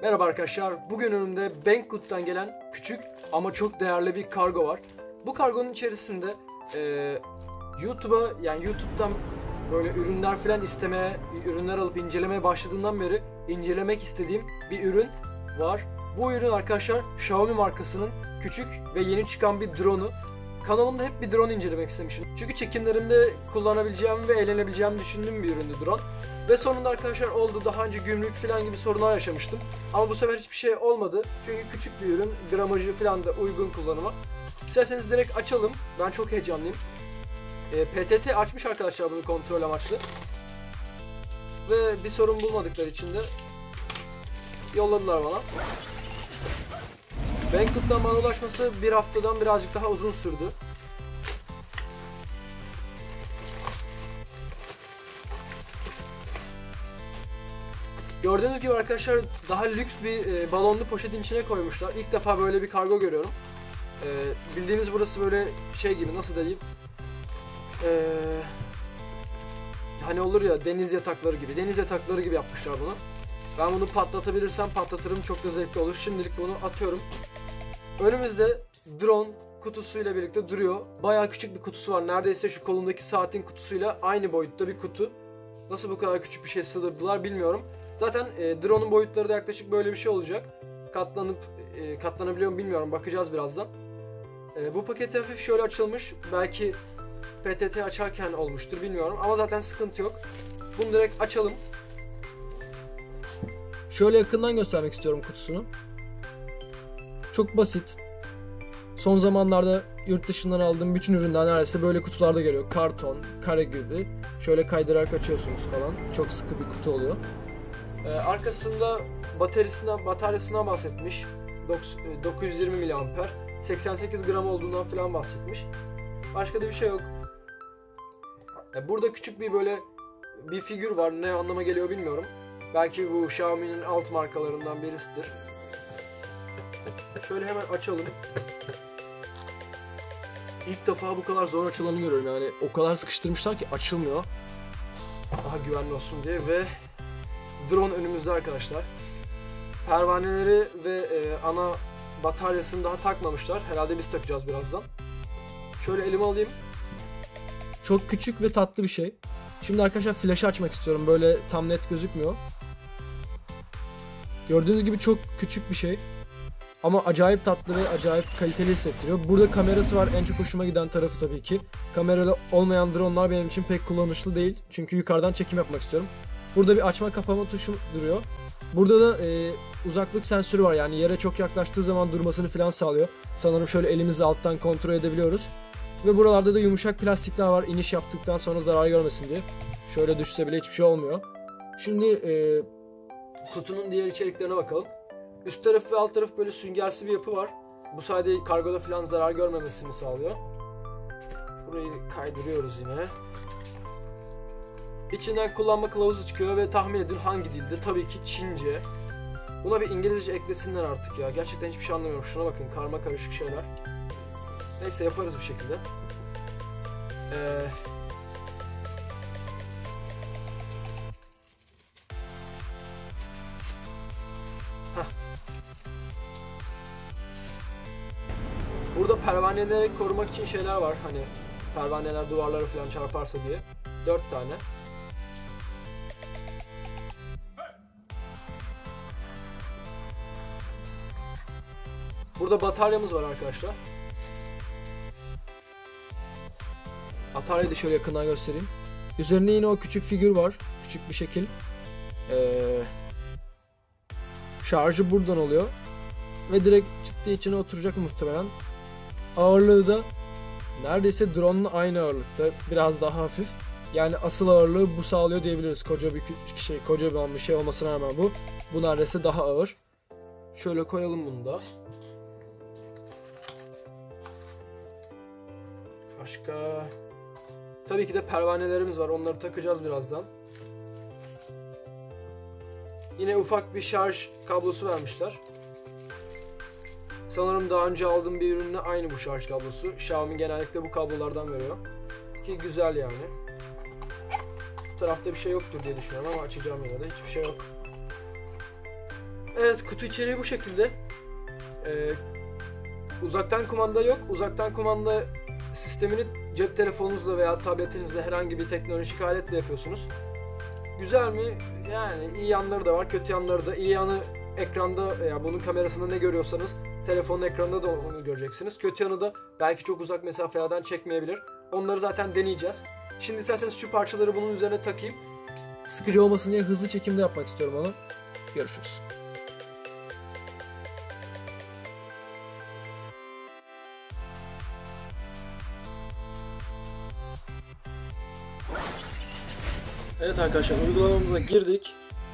Merhaba arkadaşlar, bugün önümde Banggood'dan gelen küçük ama çok değerli bir kargo var. Bu kargonun içerisinde YouTube'dan böyle ürünler falan istemeye, ürünler alıp incelemeye başladığımdan beri incelemek istediğim bir ürün var. Bu ürün arkadaşlar Xiaomi markasının küçük ve yeni çıkan bir drone'u. Kanalımda hep bir drone incelemek istemişim. Çünkü çekimlerimde kullanabileceğim ve eğlenebileceğimi düşündüğüm bir üründü drone. Ve sonunda arkadaşlar oldu. Daha önce gümrük falan gibi sorunlar yaşamıştım. Ama bu sefer hiçbir şey olmadı. Çünkü küçük bir ürün, gramajı falan da uygun kullanıma. İsterseniz direkt açalım. Ben çok heyecanlıyım. PTT açmış arkadaşlar bunu kontrol amaçlı. Ve bir sorun bulmadıkları için de yolladılar bana. Banggood'dan bana ulaşması bir haftadan birazcık daha uzun sürdü. Gördüğünüz gibi arkadaşlar daha lüks bir balonlu poşetin içine koymuşlar. İlk defa böyle bir kargo görüyorum. Bildiğimiz burası böyle şey gibi, nasıl diyeyim? Hani olur ya, deniz yatakları gibi. Deniz yatakları gibi yapmışlar bunu. Ben bunu patlatabilirsem patlatırım, çok da zevkli olur. Şimdilik bunu atıyorum. Önümüzde drone kutusuyla birlikte duruyor. Bayağı küçük bir kutusu var. Neredeyse şu kolumdaki saatin kutusuyla aynı boyutta bir kutu. Nasıl bu kadar küçük bir şey sığdırdılar bilmiyorum. Zaten drone'un boyutları da yaklaşık böyle bir şey olacak. Katlanabiliyor mu bilmiyorum. Bakacağız birazdan. Bu paket hafif şöyle açılmış. Belki PTT açarken olmuştur bilmiyorum. Ama zaten sıkıntı yok. Bunu direkt açalım. Şöyle yakından göstermek istiyorum kutusunu. Çok basit. Son zamanlarda yurt dışından aldığım bütün ürünler neredeyse böyle kutularda geliyor. Karton, kare gibi. Şöyle kaydırarak açıyorsunuz falan. Çok sıkı bir kutu oluyor. Arkasında bataryasından bahsetmiş. 920 mAh. 88 gram olduğundan falan bahsetmiş. Başka da bir şey yok. Burada küçük bir böyle bir figür var. Ne anlama geliyor bilmiyorum. Belki bu Xiaomi'nin alt markalarından birisidir. Şöyle hemen açalım. İlk defa bu kadar zor açılanı görüyorum, yani o kadar sıkıştırmışlar ki açılmıyor. Daha güvenli olsun diye. Ve drone önümüzde arkadaşlar. Pervaneleri ve ana bataryasını daha takmamışlar. Herhalde biz takacağız birazdan. Şöyle elime alayım. Çok küçük ve tatlı bir şey. Şimdi arkadaşlar flaşı açmak istiyorum. Böyle tam net gözükmüyor. Gördüğünüz gibi çok küçük bir şey. Ama acayip tatlı ve acayip kaliteli hissettiriyor. Burada kamerası var. En çok hoşuma giden tarafı tabii ki. Kameralı olmayan dronelar benim için pek kullanışlı değil. Çünkü yukarıdan çekim yapmak istiyorum. Burada bir açma kapama tuşu duruyor. Burada da uzaklık sensörü var. Yani yere çok yaklaştığı zaman durmasını falan sağlıyor. Sanırım şöyle elimizle alttan kontrol edebiliyoruz. Ve buralarda da yumuşak plastikler var. İniş yaptıktan sonra zarar görmesin diye. Şöyle düşse bile hiçbir şey olmuyor. Şimdi kutunun diğer içeriklerine bakalım. Üst taraf ve alt taraf böyle süngersi bir yapı var. Bu sayede kargoda falan zarar görmemesini sağlıyor. Burayı kaydırıyoruz yine. İçinden kullanma kılavuzu çıkıyor ve tahmin edin hangi dilde? Tabii ki Çince. Buna bir İngilizce eklesinler artık ya. Gerçekten hiçbir şey anlamıyorum. Şuna bakın, karma karışık şeyler. Neyse, yaparız bir şekilde. Burada pervaneleri korumak için şeyler var. Hani pervaneler duvarlara falan çarparsa diye. 4 tane. Burada bataryamız var arkadaşlar. Bataryayı da şöyle yakından göstereyim. Üzerinde yine o küçük figür var. Küçük bir şekil. Şarjı buradan oluyor. Ve direkt çıktığı içine oturacak muhtemelen. Ağırlığı da neredeyse drone'un aynı ağırlıkta. Biraz daha hafif. Yani asıl ağırlığı bu sağlıyor diyebiliriz. Kocaman bir şey olmasına rağmen bu. Bu neredeyse daha ağır. Şöyle koyalım bunu da. Başka... Tabii ki de pervanelerimiz var. Onları takacağız birazdan. Yine ufak bir şarj kablosu vermişler. Sanırım daha önce aldığım bir ürünle aynı bu şarj kablosu. Xiaomi genellikle bu kablolardan veriyor. Ki güzel yani. Bu tarafta bir şey yoktur diye düşünüyorum ama açacağım yine de. Hiçbir şey yok. Evet, kutu içeriği bu şekilde. Uzaktan kumanda yok. Uzaktan kumanda sistemini cep telefonunuzla veya tabletinizle herhangi bir teknolojik aletle yapıyorsunuz. Güzel mi? Yani iyi yanları da var, kötü yanları da. İyi yanı ekranda, yani bunun kamerasında ne görüyorsanız telefonun ekranında da onu göreceksiniz. Kötü yanı da belki çok uzak mesafelerden çekmeyebilir. Onları zaten deneyeceğiz. Şimdi isterseniz şu parçaları bunun üzerine takayım. Sıkıcı olmasın diye hızlı çekimde yapmak istiyorum onu. Görüşürüz. Evet arkadaşlar, uygulamamıza girdik.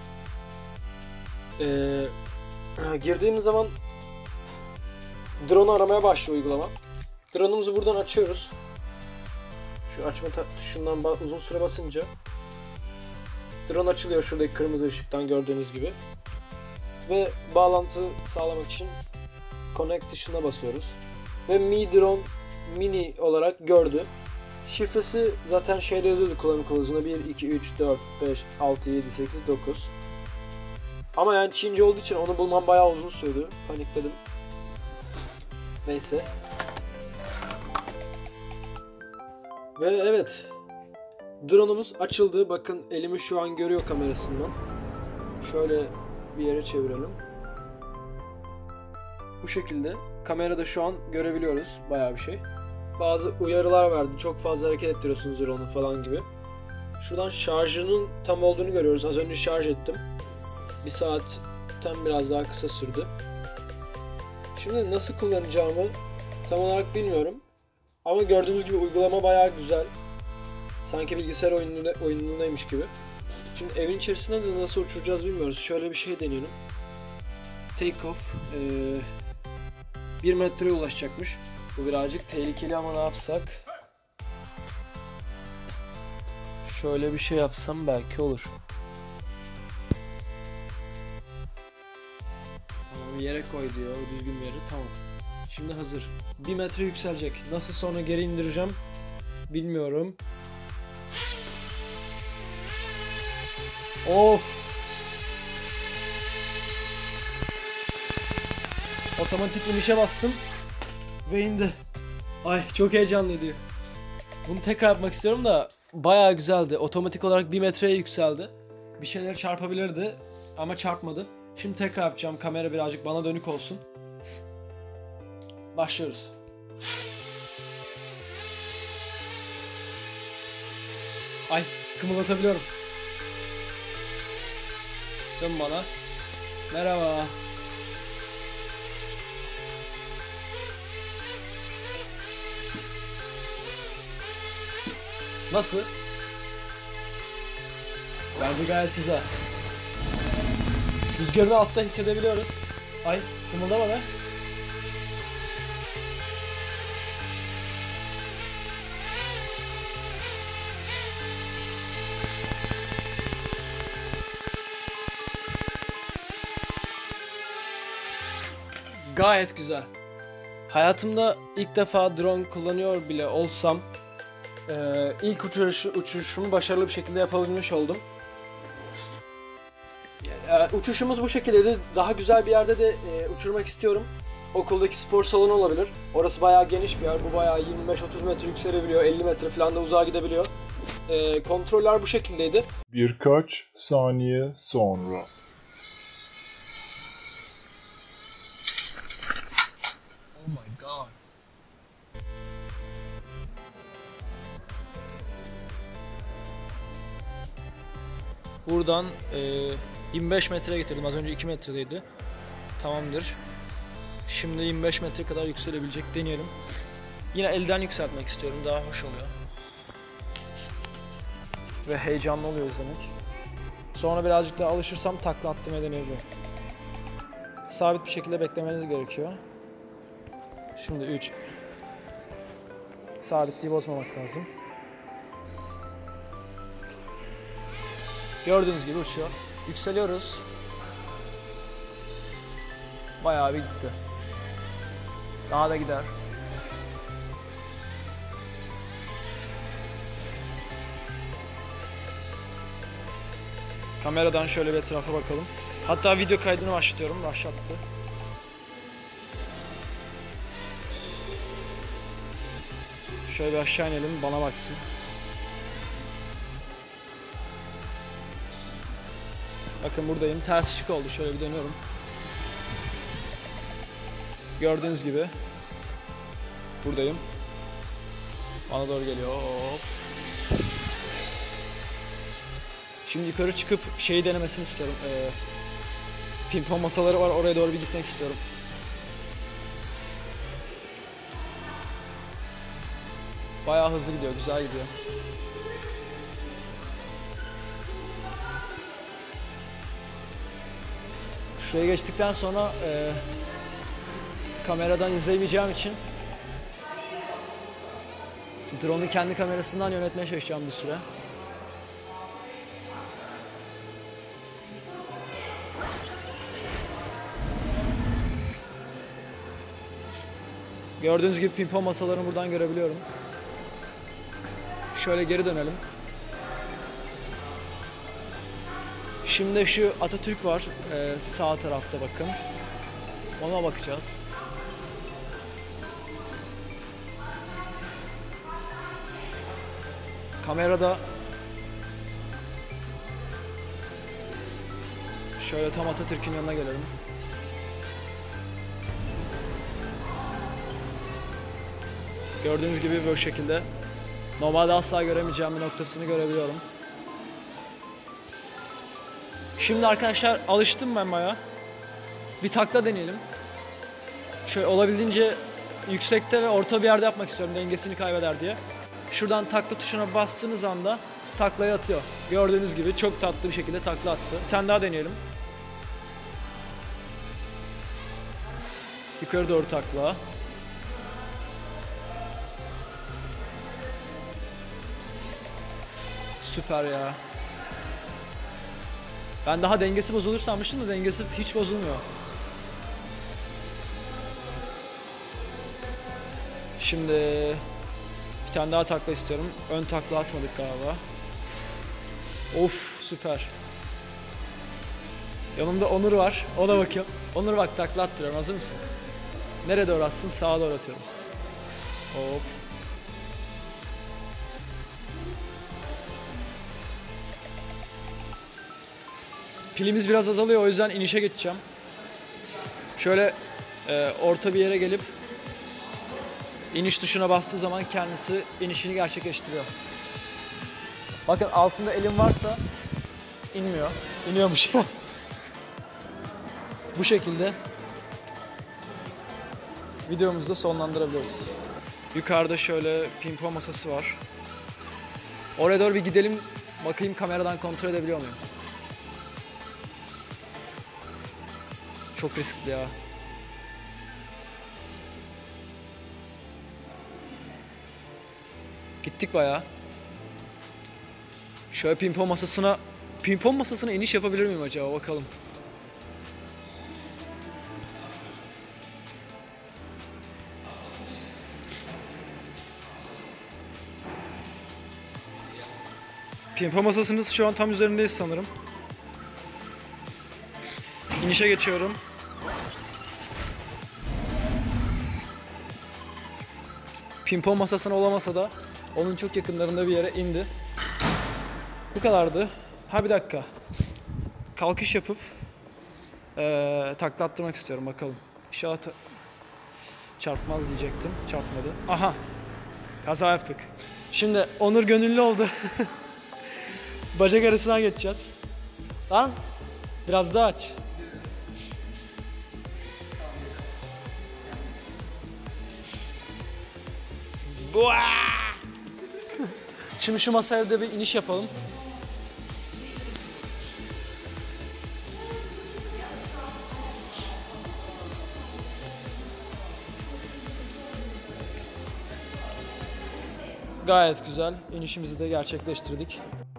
Girdiğimiz zaman drone'u aramaya başlıyor uygulama. Drone'umuzu buradan açıyoruz. Şu açma tuşundan uzun süre basınca drone açılıyor şuradaki kırmızı ışıktan gördüğünüz gibi. Ve bağlantı sağlamak için Connect tuşuna basıyoruz. Ve Mi Drone Mini olarak gördü. Şifresi zaten şeyde yazıyordu, kullanım kılavuzunda 1, 2, 3, 4, 5, 6, 7, 8, 9. Ama yani Çince olduğu için onu bulmam bayağı uzun sürdü. Panikledim. Neyse. Ve evet. Drone'umuz açıldı. Bakın elimi şu an görüyor kamerasından. Şöyle bir yere çevirelim. Bu şekilde. Kamerada şu an görebiliyoruz. Bayağı bir şey. Bazı uyarılar verdi. Çok fazla hareket ettiriyorsunuz drone'u falan gibi. Şuradan şarjının tam olduğunu görüyoruz. Az önce şarj ettim. 1 saatten biraz daha kısa sürdü. Şimdi nasıl kullanacağımı tam olarak bilmiyorum. Ama gördüğünüz gibi uygulama bayağı güzel. Sanki bilgisayar oyunundaymış gibi. Şimdi evin içerisinde de nasıl uçuracağız bilmiyoruz. Şöyle bir şey deneyelim. Take off. 1 metreye ulaşacakmış. Bu birazcık tehlikeli ama ne yapsak? Şöyle bir şey yapsam belki olur. Tamam, yere koy diyor. Düzgün bir yere. Tamam. Şimdi hazır. 1 metre yükselecek. Nasıl sonra geri indireceğim bilmiyorum. Of. Otomatik inişe bastım ve indi. Ay çok heyecanlıydı. Bunu tekrar yapmak istiyorum da bayağı güzeldi. Otomatik olarak 1 metreye yükseldi. Bir şeyler çarpabilirdi ama çarpmadı. Şimdi tekrar yapacağım. Kamera birazcık bana dönük olsun. Başlıyoruz. Ay kımıldatabiliyorum. Dön bana. Merhaba. Nasıl? Bence gayet güzel. Rüzgarını altta hissedebiliyoruz. Ay kımıldama be. Gayet güzel. Hayatımda ilk defa drone kullanıyor bile olsam ilk uçuşumu başarılı bir şekilde yapabilmiş oldum. Uçuşumuz bu şekildeydi. Daha güzel bir yerde de uçurmak istiyorum. Okuldaki spor salonu olabilir. Orası bayağı geniş bir yer. Bu bayağı 25-30 metre yükselebiliyor. 50 metre falan da uzağa gidebiliyor. Kontroller bu şekildeydi. Birkaç saniye sonra. Oh my god. Buradan 25 metreye getirdim. Az önce 2 metredeydi. Tamamdır. Şimdi 25 metre kadar yükselebilecek. Deneyelim. Yine elden yükseltmek istiyorum. Daha hoş oluyor. Ve heyecanlı oluyor izlemek. Sonra birazcık daha alışırsam takla attırmaya deneyebilirim. Sabit bir şekilde beklemeniz gerekiyor. Şimdi 3. Sabitliği bozmamak lazım. Gördüğünüz gibi uçuyor. Yükseliyoruz. Bayağı bir gitti. Daha da gider. Kameradan şöyle bir etrafa bakalım. Hatta video kaydını başlatıyorum. Başlattı. Şöyle bir aşağı inelim, bana baksın. Bakın buradayım. Ters ışık oldu. Şöyle bir dönüyorum. Gördüğünüz gibi buradayım. Bana doğru geliyor. Hop. Şimdi yukarı çıkıp şeyi denemesini istiyorum. Pimpon masaları var. Oraya doğru bir gitmek istiyorum. Bayağı hızlı gidiyor. Güzel gidiyor. Şuraya geçtikten sonra kameradan izleyemeyeceğim için drone'u kendi kamerasından yönetmeye çalışacağım bir süre. Gördüğünüz gibi pimpon masalarını buradan görebiliyorum. Şöyle geri dönelim. Şimdi şu Atatürk var sağ tarafta bakın. Ona bakacağız. Kamerada şöyle tam Atatürk'ün yanına gelelim. Gördüğünüz gibi böyle şekilde. Normalde asla göremeyeceğim bir noktasını görebiliyorum. Şimdi arkadaşlar alıştım ben bayağı. Bir takla deneyelim. Şöyle olabildiğince yüksekte ve orta bir yerde yapmak istiyorum dengesini kaybeder diye. Şuradan takla tuşuna bastığınız anda taklayı atıyor. Gördüğünüz gibi çok tatlı bir şekilde takla attı. Bir tane daha deneyelim. Yukarı doğru takla. Süper ya. Ben daha dengesi bozulur sanmıştım da dengesi hiç bozulmuyor. Şimdi bir tane daha takla istiyorum. Ön takla atmadık galiba. Of süper. Yanımda Onur var. Ona bakıyorum. Onur bak takla attırıyorum. Hazır mısın? Nereye doğru atsın? Sağa doğru atıyorum. Hop. Pilimiz biraz azalıyor, o yüzden inişe geçeceğim. Şöyle orta bir yere gelip iniş tuşuna bastığı zaman kendisi inişini gerçekleştiriyor. Bakın altında elim varsa inmiyor. İniyormuş. Bu şekilde videomuzu da sonlandırabiliriz. Yukarıda şöyle pimpon masası var. Oraya doğru bir gidelim. Bakayım kameradan kontrol edebiliyor muyum? Çok riskli ya. Gittik bayağı. Şöyle pimpon masasına iniş yapabilir miyim acaba, bakalım. Pimpon masasının şu an tam üzerindeyiz sanırım. İnişe geçiyorum. Pimpon masasına olamasa da onun çok yakınlarında bir yere indi. Bu kadardı. Ha bir dakika. Kalkış yapıp takla attırmak istiyorum, bakalım. İnşallah çarpmaz diyecektim. Çarpmadı. Aha. Kaza yaptık. Şimdi Onur gönüllü oldu. Bacak arasından geçeceğiz. Lan biraz daha aç. Şimdi şu masaya da bir iniş yapalım. Gayet güzel. İnişimizi de gerçekleştirdik.